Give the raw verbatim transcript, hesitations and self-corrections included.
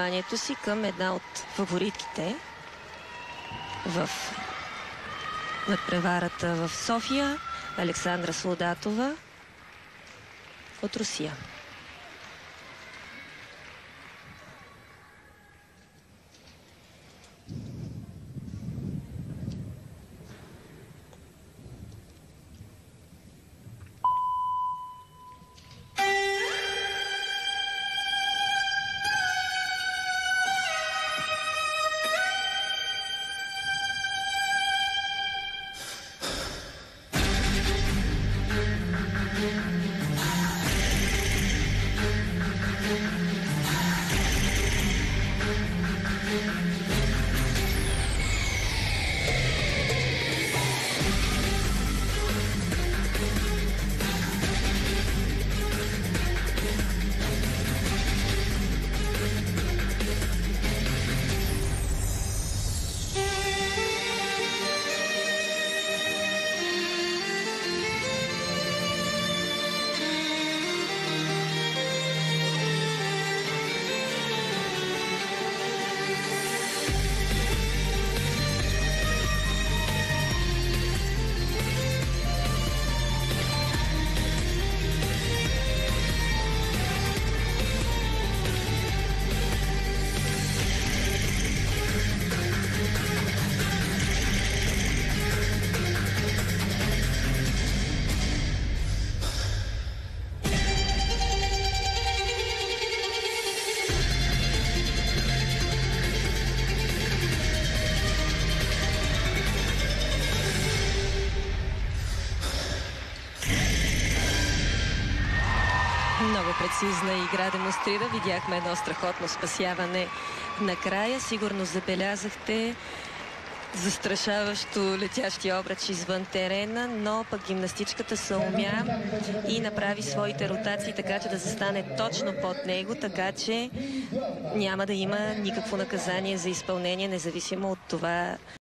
вниманието си към една от фаворитките в надпреварата в София, Александра Солдатова от Русия. Много прецизна игра демонстрира. Видяхме едно страхотно спасяване накрая. Сигурно забелязахте застрашаващо летящи обръч извън терена, но пък гимнастичката се умя и направи своите ротации, така че да застане точно под него, така че няма да има никакво наказание за изпълнение, независимо от това